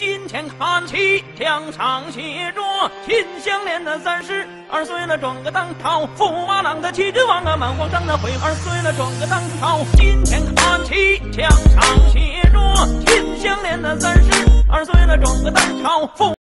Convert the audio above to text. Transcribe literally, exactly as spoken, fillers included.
金钱看齐，墙上写着秦香莲的三十二岁了，转个当朝，驸马郎的齐君王啊，满皇上的悔二岁了，转个当朝。金钱看齐，墙上写着秦香莲的三十二岁了，转个当朝。驸